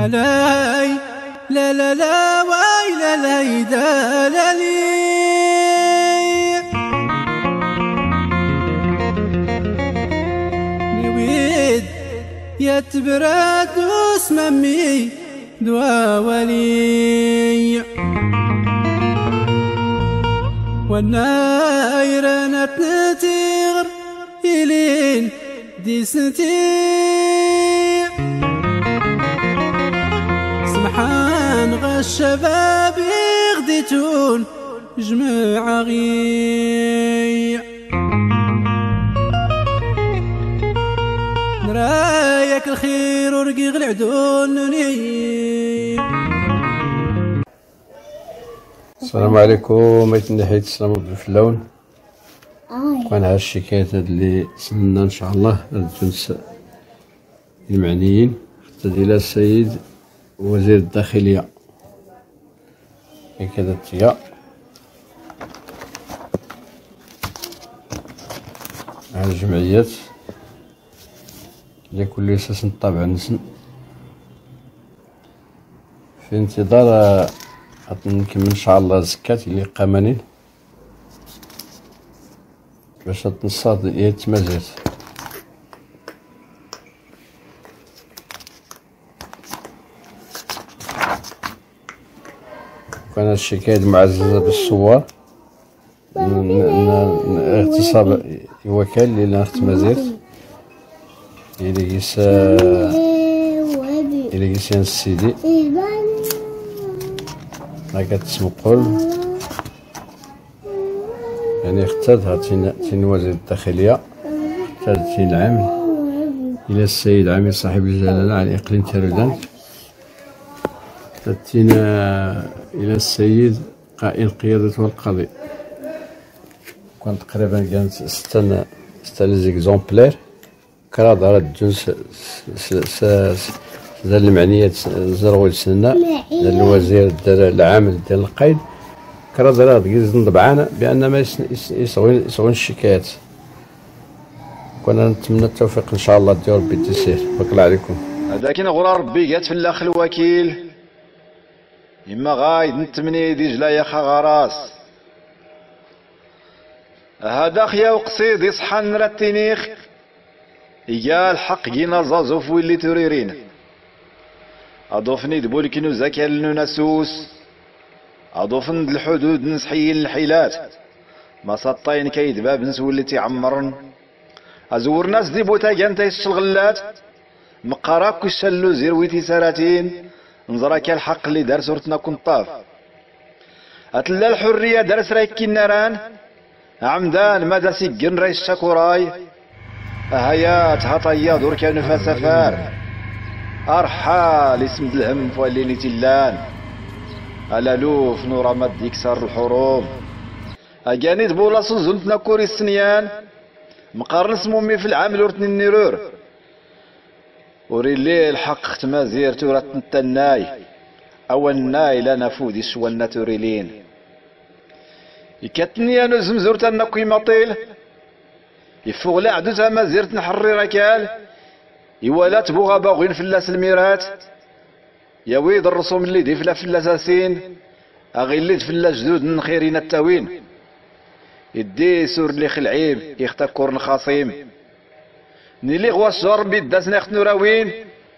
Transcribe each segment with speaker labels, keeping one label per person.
Speaker 1: لاي لا لا لا واي لا لا يدا لا لي نويد يتبرد وسممي دوا ولي والنايرة نتنتيغر إلين ديسنتي سمحان غالشباب يغديتون جمع غي نرايك الخير ورقيق العدون
Speaker 2: السلام عليكم. بغيت نحيد السلام في اللون وكنعرف الشكايات اللي سننا ان شاء الله الجنس المعنيين حتى الى السيد وزير الداخليه هكذا التيا على الجمعيات لكل اساس طابع نسن في انتظار نكمل ان شاء الله الزكاة اللي قامنين باش تنصاد يتمازات كان الشكاية معززة بالصور اغتصاب يوكل اللي اختمازات اللي يسان السيدي هاكا تسمقول يعني اختاد هاتين وزير الداخلية تين العام إلى السيد عامل صاحب الجلالة على إقليم تيرودانت تين إلى السيد قائد قيادة والقاضي كان تقريبا كانت ستة ليزيكزومبلير كرا دار الجنس دار المعنيات زروج سنة دار الوزير دار العامل ديال القيد كرا دار كيز نضبعانا بأن ما يصغون الشكايات. كنا نتمنى التوفيق إن شاء الله ديال ربي تيسير. بارك الله عليكم.
Speaker 3: هذاك نغرى ربي قات في الاخ الوكيل إما غايد نتمني دي جلايا خا غراس هذا خيا وقصيد يصحى نرتينيخ يا الحق جينا زازوف ويلي توريرين أضوفني دبول كينو زكا لنوناسوس أضوفن الحدود نسحيين الحيلات ما سطين كيد باب نسولي تيعمرن أزور ناس دي بوتا جانتا الشلغلات مقاراك الشلو زيرويتي ساراتين نزراك الحق اللي دار سورتنا كنطاف أتلا الحرية درس رايكي الناران عمدان ماذا سيقن ريس شاكوراي هيات هطيا دور كانوا فسفار أرحال اسم الهم فواليني تلان ألالوف نورا مد يكسر الحروب أجاني دبولا سوزنتنا كوري السنيان مقارن سمومي في العامل ورتني النيرور وري اللي الحق ختما زير تورات نتناي أو الناي لا نفودي سوالنا توريلين يكتني أنا زمزورت النقي مطيل يفوغ لا عدوتها ما زيرت نحري ركال يوالات بوغا باغين فلاس الميرات يا ويد الرسوم اللي دي فلاساسين اغيليت فلا جدود نخيرين التاوين يدي سور اللي خلعيب يختكر الخصيم نيلي غوا الشهر بيداس ناخت نوراوين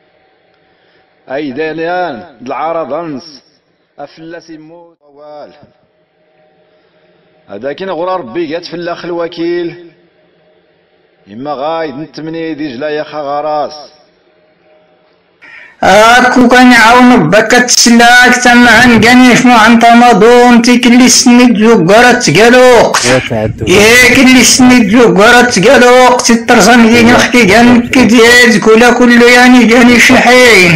Speaker 3: اي دانيان العرضنس افلاس يموت طوال هذاك نغرى ربي قات في الاخ الوكيل إما غايد نتمني دي جلايا خا غراس
Speaker 4: اكو كان يعاون بكا تسلاك تمعن قنيف عن طماضون تيكلي سنيد زوقرات قالوق كلي سنيد زوقرات قالوق تترسم دي نحكي كان كديز كل يعني كان شحين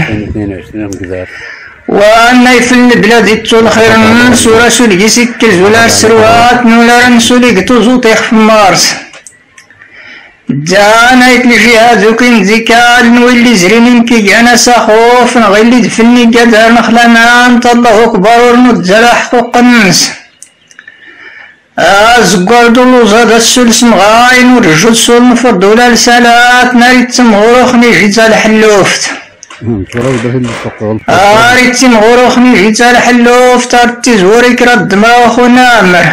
Speaker 4: وانا في البلاد يتول خير من سورة سولي سكز ولا السروات ولا نسولي قطوزو طيخ في مارس جانا يتلي فيها ذوكين زكال نولي زرينين كي جانا ساخوف نغيلي دفني قدر نخلنا انت الله اكبر ونتزلح فوق الناس زقار دولو زاد السلس مغاين ورجل سول نفرد ولا لسالات ناري تمغروخ نيجي تال حلوفت ريتي نغوروخني جيت على حلو فطرتي زوري كرد مرا خونا عمر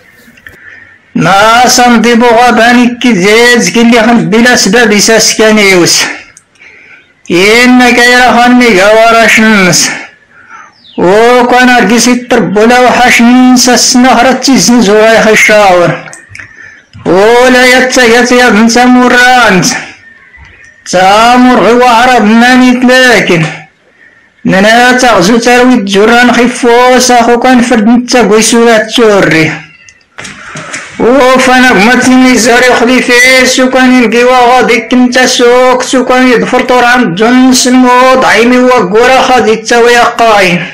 Speaker 4: ناصا نضيبو غاباني كي زيد كي خمس بلا سبب يساس كان يوس إنا كايرا خاني قوارا شنس وكان أرقسي التربولا وحاشنين ساسنا خرطي زنزورا يخشاور ولا يتسيت بن سامورانت تامر هو عرب مانيت لكن ننا تغزو تروي الجران خفوس أخو كان فرد نتاقوي سورات توري وفانا قمتني زاري خلي فيس وكان يلقيوا غادي كنتا سوق وكان يدفر طور عند جنس الموض عيمي وقورا خادي تساوي قاين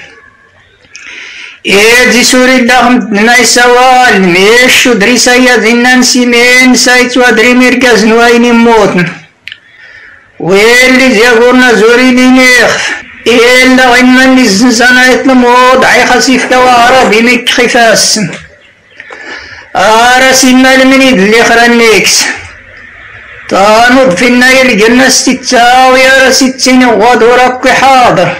Speaker 4: إيدي سوري داخل نايسوا الميش ودريسا يدينا نسيمين سايت ودري مركز نوايني موتن ويلي زيغورنا زوري لينيخ إلا غينا نزنزانا يتلموض عي خسيف كوارا ميك خفاس راسينا المنيد اللي خرانيكس تانوض في النايل الجنة ستاوي راسيتين غادورك حاضر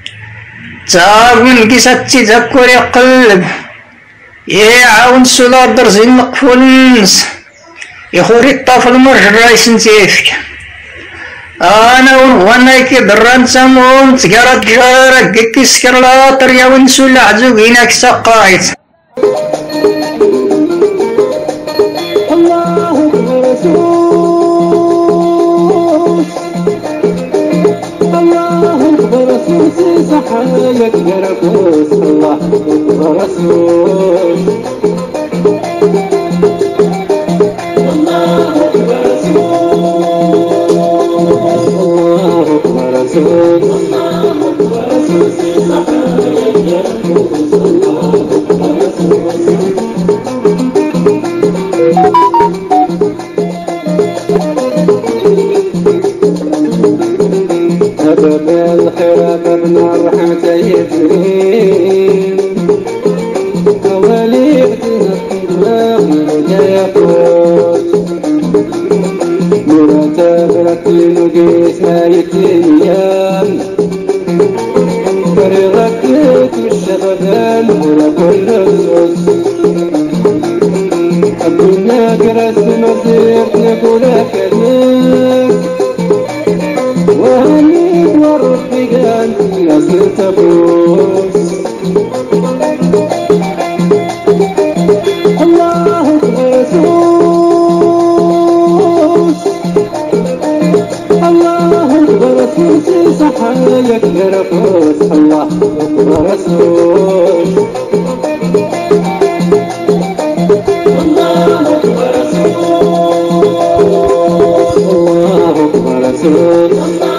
Speaker 4: تاغن قيساتي تذكر يقلب يعاون سولار درزي المقفولنس يخوري الطفل مرجر رايس نتيفك انا ونغنايكي دران سامون تقرات جارك كيسكر لاطر يا ونسول عزوقينك سقايت
Speaker 1: الله أكبر رسول صحايك جركوس الله أكبر رسول الله أكبر رسول الله أكبر رسول صحايك جركوس الله أكبر رسول أبب الخير من الرحمة يفرين أولي بدنا الطلاق يقول مرتبرة نقيس ما يتليان فرغت الشبابان ولا كل الزوز أبونا كرس مزير نقول كلمة وهني ورفقان نصر تبوس الله أكبر الله أكبر رسول صحايك لرفوس الله أكبر رسول الله أكبر رسول الله أكبر رسول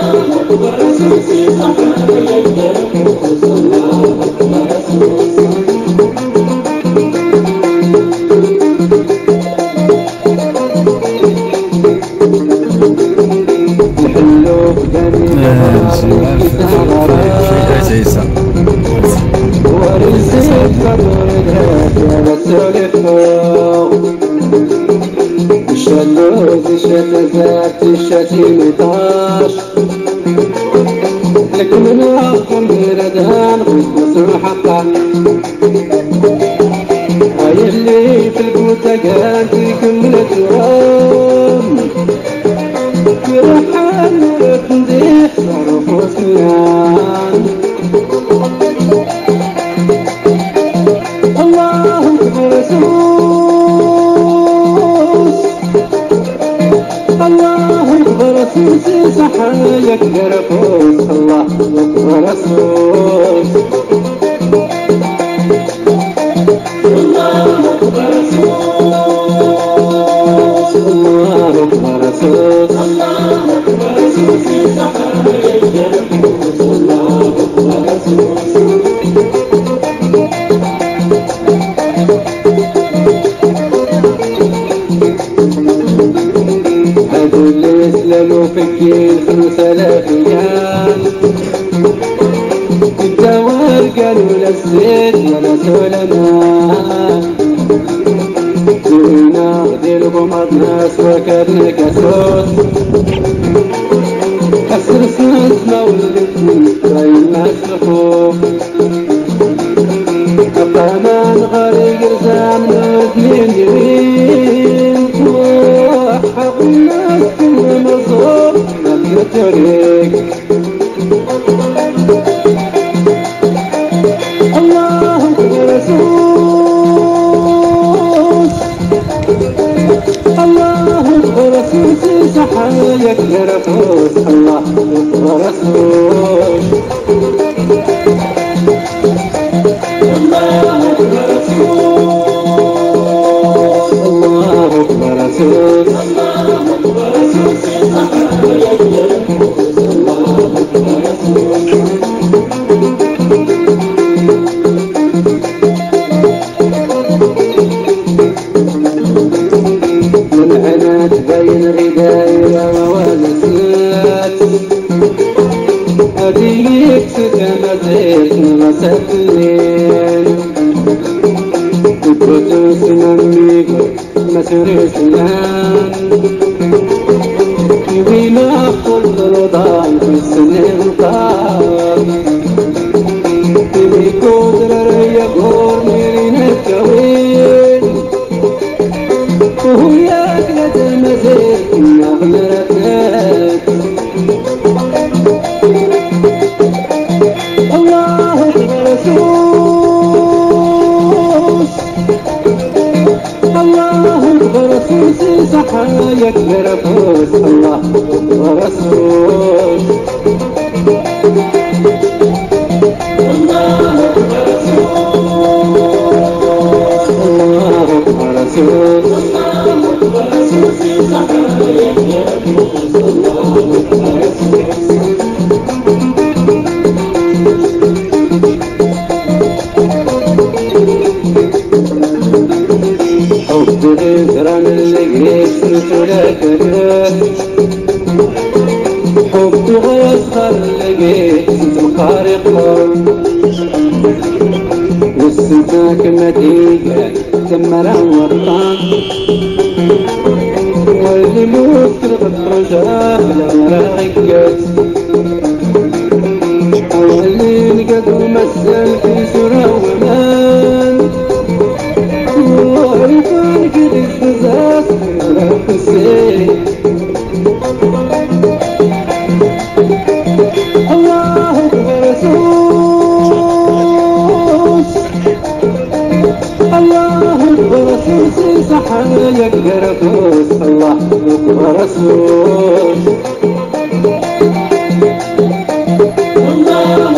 Speaker 1: لكن انا اقول بردان واسمع حقا هاي اللي في البوتاقات يكمل الدرام في رحال تنديح صرف وسنان الله اكبر رسول الله أكبر رسول صحايك جرفوس الله أكبر رسول الله أكبر رسول الله أكبر رسول الله أكبر رسول صحايك جرفوس الله أكبر رسول اللي يسلموا فكين 5000 ريال الدوار قالوا للزيت ولا سلمان سوينا غدي القمر ناس وكرنا كسوس كسر سنس مولد
Speaker 2: فإما سلخوك أقامان غريق رزام نردين يمين وحق الناس كل مصور نبي طريق الله رسول الله رسول صحايك لرفوس الله رسول الله رسول والعنات بين غدايا ووالسات أديك سكمتك مسكنين تبتوس نميك مسري سنان يبينا قلت رضان في السنين طاب تبي كودر يقور ميرين الكوين وهو ياكلة المزيد نغمرتك الله رسول الله رسول صحايك لرفوس الله رسول الله رسول حب غزران اللقيت نسولك حب غيصخر لقيت تخارق والسمساك مديقة تمرا وطان واللي موت رجاء لما رقت واللي نقد ومسل في سرى ومان وعرفان قد استزاز رب السيد الله رسول الله رسول صحايك لرفوس الله رسول الله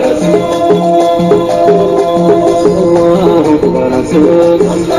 Speaker 2: رسول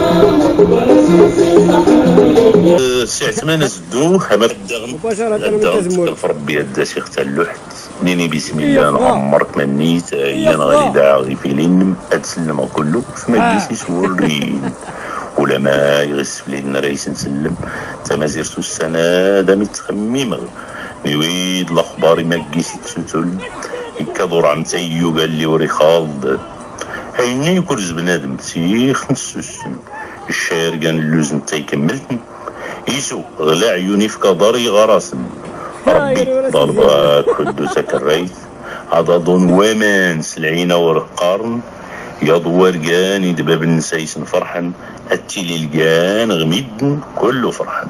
Speaker 5: السي عثمان زدو حمد الدغم في ربي هدا شيخ تاع اللوحد نيني بسم الله نعمرك منيت عيان غادي داع غي فيلين اتسلم كله فما جيتيش ورين ولا ما يغس لنا رئيس نسلم تما زرتو السنه دامي تخميم نويد الاخبار ما كيسي تسوتل يكادور عم تايو قال لي وري خالد عيني كرز بنادم سيخ نسوسن الشاعر كان اللوز نتا يكملتن يسو غلا عيوني في كداري غراسن ربي ضربك حدوسك الريث هذا ظن ومان سلعينا ورقارن يا دوار كان يدباب النسايس فرحا التيلي الكان غميد كله فرحا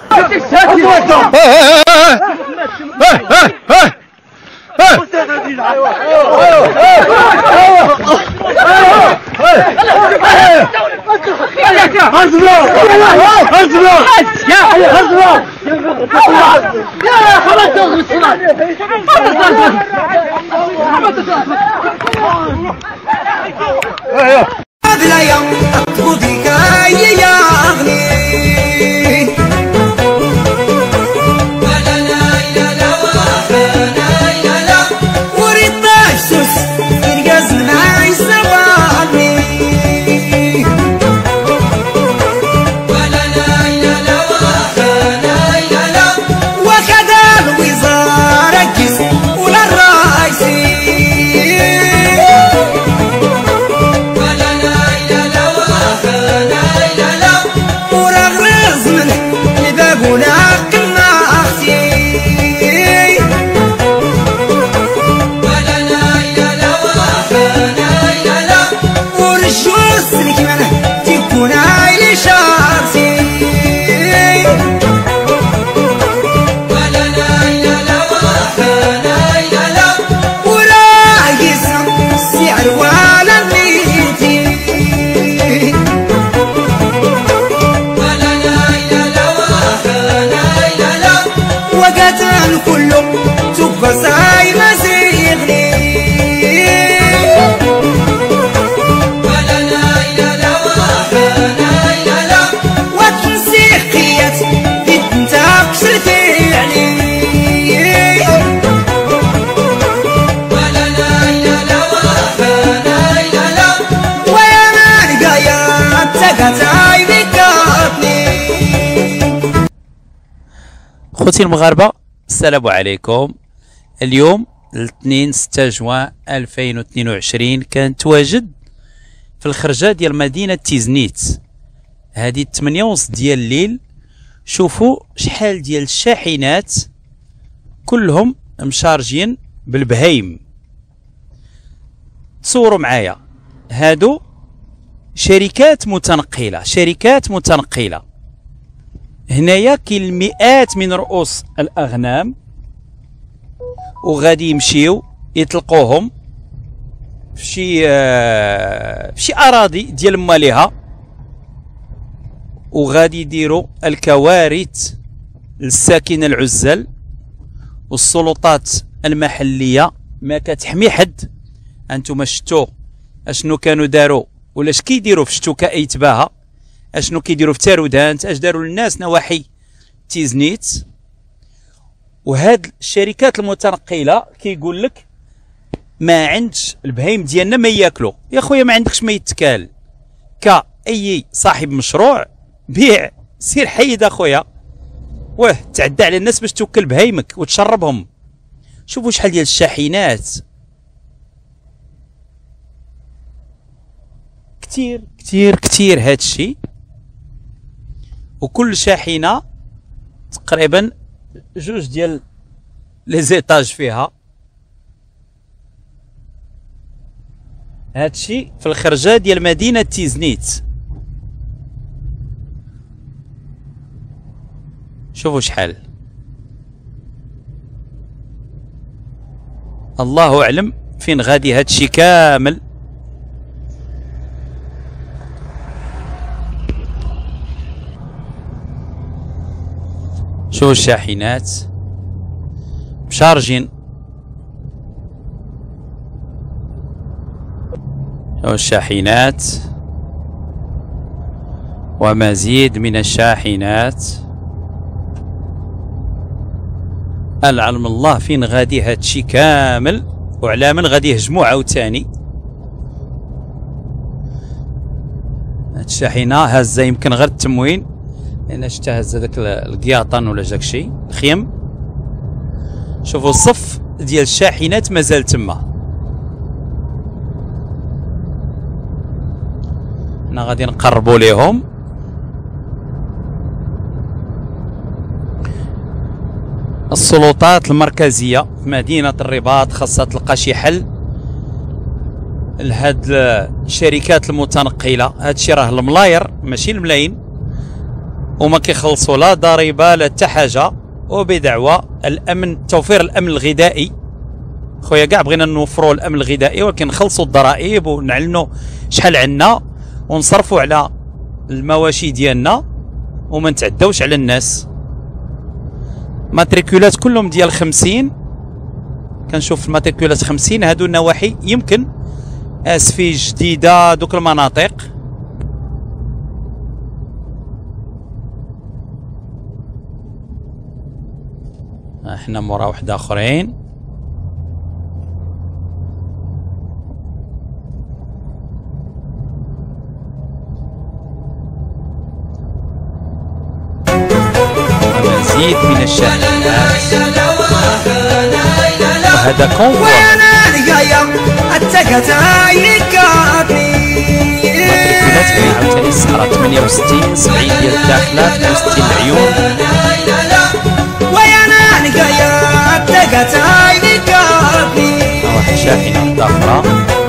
Speaker 1: هذا يوم أطردك يا أغني لا لا لا لا لا لا وريد تشتس إنجاز من عايز سواني ولا لا لا لا لا لا وكذا الوزارة جس ولا الرئيسي ولا وطن كله تبقى زي ما زيغني وتنسيقيات انت كسرتي يعني
Speaker 6: خوتي المغاربة السلام عليكم. اليوم الاثنين 6 جوان 2022 كان تواجد في الخرجة ديال مدينة تيزنيت هذه 8:30 ديال الليل. شوفوا شحال ديال الشاحنات كلهم مشارجين بالبهايم. تصوروا معايا هادو شركات متنقلة هنايا كاين المئات من رؤوس الأغنام وغادي يمشيو يطلقوهم في شي أراضي ديال ماليها وغادي يديروا الكوارث للساكنة العزل. والسلطات المحلية ما كتحمي حد. انتم شفتوا اشنو كانوا داروا ولا اش كيديروا في شتوكا ايتباها، اشنو كيديروا في تارودانت، اش داروا للناس نواحي تيزنيت. وهاد الشركات المتنقله كيقول لك ما عندش البهايم ديالنا ما ياكلوا. يا خويا ما عندكش ما يتكال كاي صاحب مشروع بيع سير حيد اخويا واه تعدى على الناس باش توكل بهايمك وتشربهم. شوفوا شحال ديال الشاحنات كتير كتير كتير هادشي. وكل شاحنة تقريبا 2 ديال لي زيتاج فيها. هادشي في الخرجة ديال مدينة تيزنيت. شوفوا شحال، الله أعلم فين غادي هادشي كامل. شوفوا الشاحنات مشارجين، شوفوا الشاحنات ومزيد من الشاحنات. العلم الله فين غادي هادشي كامل وعلى من غادي يهجموا عاوتاني. هاد الشاحنة هازة يمكن غير التموين لأن شتا هز هذاك القياطان ولا داكشي الخيم. شوفوا الصف ديال الشاحنات مازال تما. حنا غادي نقربوا ليهم. السلطات المركزية في مدينة الرباط خاصها تلقى شي حل لهاد الشركات المتنقلة. هادشي راه الملاير ماشي الملايين، وما كيخلصوا لا ضريبه لا حتى حاجه، وبدعوى الامن توفير الامن الغذائي. خويا كاع بغينا نوفروا الامن الغذائي ولكن نخلصوا الضرائب ونعلنوا شحال عندنا ونصرفوا على المواشي ديالنا وما نتعداوش على الناس. ماتريكولات كلهم ديال 50. كنشوف الماتريكولات 50 هادو النواحي يمكن اسفي جديده دوك المناطق. احنا مورا واحد اخرين. مزيد من الشاحنات وهذا كونفور. الماتريكولات كاين عاوتاني الصحراء 68 70 ديال الداخلات 62 العيون. واحد شاحنة ضخمة.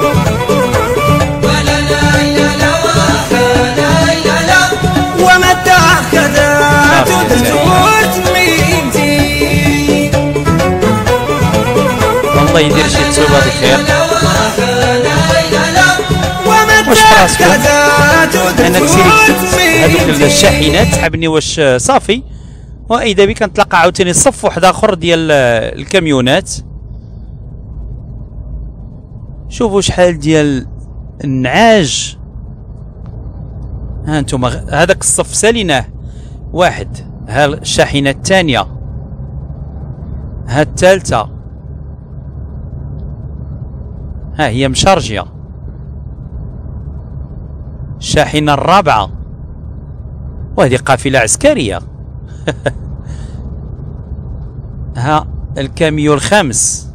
Speaker 6: الله يدير شي تصويبة بخير. واش فراسكم انا كثير هذوك الشاحنات تعبني واش صافي واذا بك كنتلاقى عاوتاني صف واحد اخر ديال الكاميونات. شوفوا شحال ديال النعاج. ها انتم هذاك الصف ساليناه واحد، ها الشاحنه الثانيه، ها الثالثه، ها هي مشارجيه، الشاحنه الرابعه، وهذه قافله عسكريه. ها الكاميو الخامس،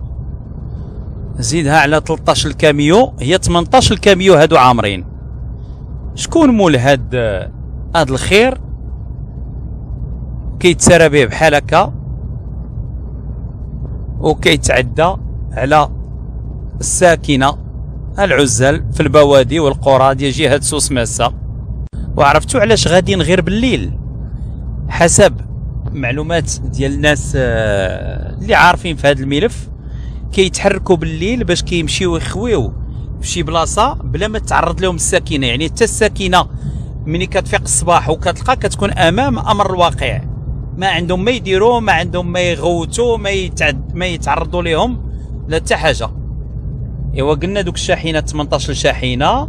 Speaker 6: زيدها على 13 الكاميو، هي 18 الكاميو هادو عامرين. شكون مول هاد الخير كيتسارى به بحال هكا وكيتعدى على الساكنه العزل في البوادي والقرى ديال جهه سوس ماسه. وعرفتوا علاش غاديين غير بالليل؟ حسب معلومات ديال الناس اللي عارفين في هذا الملف، كيتحركوا بالليل باش كيمشيو يخويو في شي بلاصه بلا ما تعرض لهم الساكنه. يعني حتى الساكنه ملي كتفيق الصباح وكتلقى كتكون امام امر الواقع، ما عندهم ما يديروا، ما عندهم ما يغوتوا، ما يتعرضوا لهم لا حتى حاجه. ايوا قلنا دوك الشاحنات 18 شاحنه،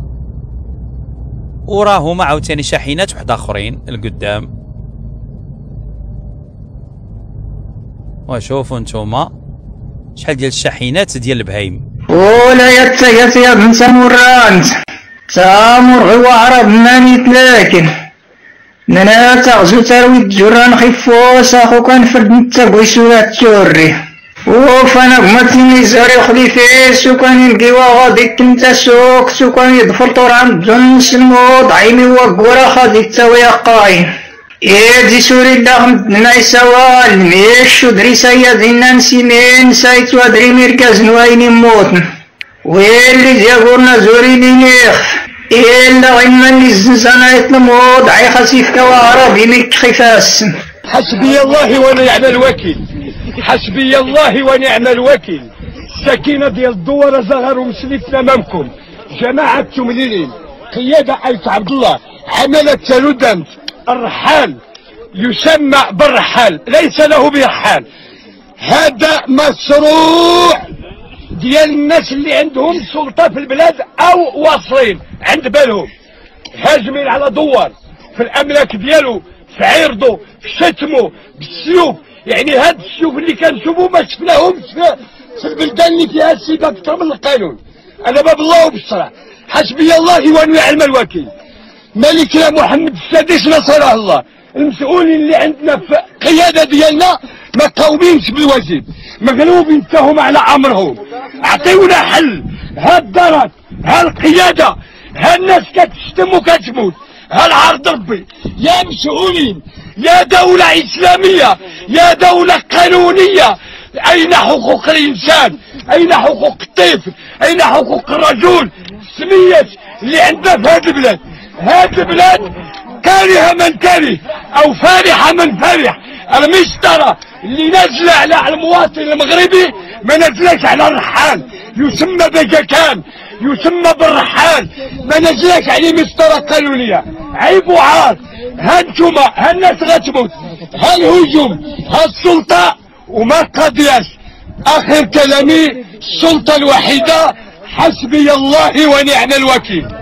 Speaker 6: وراهما عاوتاني شاحنات واحد اخرين القدام. وشوفوا نتوما شحال ديال الشاحنات ديال البهايم.
Speaker 4: ولا يتسقط يا بن سمران تامر هو عرب ماني تلاكن نانا تغزو تروي الجران خفوس اخو كان فرد نتاقوي سورات توري وفانا بمتني زاري خلي فيس وكان يلقيوا غادي كنت سوق وكان يدفر طور عند جنس الموض عيني وقورا خادي تاوي قاين دي سوري داخل نايسوا الميش ودريسا يا دينا نسيمين سايت ودري مركز نوايني موتن ويلي جاقورنا زوري لينيخ إلا غيما اللي الزنزانة يتنموض عي خسيف كوارا بيمك خفاس.
Speaker 7: حسبي الله ونعم الوكيل، حسبي الله ونعم الوكيل. سكينة ديال الدوار زغر ومسلف امامكم جماعة تمليلين قيادة أيت عبد الله عملت تلودنت الرحال يسمى بالرحال ليس له برحال. هذا مشروع ديال الناس اللي عندهم سلطة في البلاد او واصلين عند بالهم هاجمين على دوار في الاملاك ديالو، في عرضو، في شتمو بالسيوف. يعني هاد السيوف اللي كنشوفو ما شفناهمش في البلدان اللي فيها السيف اكثر من القانون. انا باب الله وبالصراحة حسبي الله ونعم الوكيل. ملكنا محمد السادس نصره الله. المسؤولين اللي عندنا في القيادة ديالنا ما قاومينش بالواجب، مغلوبين تاهم على امرهم. اعطيونا حل. ها الدرك، ها القيادة، ها الناس كتشتم وكتموت، ها العرض ربي. يا مسؤولين، يا دولة اسلامية، يا دولة قانونية، اين حقوق الانسان؟ اين حقوق الطفل؟ اين حقوق الرجل؟ السميات اللي عندنا في هذه البلاد. هذه البلاد كاره من كاره او فرح من فرح. المسطرة اللي نازلة على المواطن المغربي ما نازلاش على الرحال، يسمى بجكان، يسمى بالرحال، ما نازلاش عليه مسطرة قانونية. عيب وعار. ها انتوما ها الناس غتموت، ها الهجوم، ها السلطة وما قضياش. اخر كلامي السلطة الوحيدة حسبي الله ونعم الوكيل.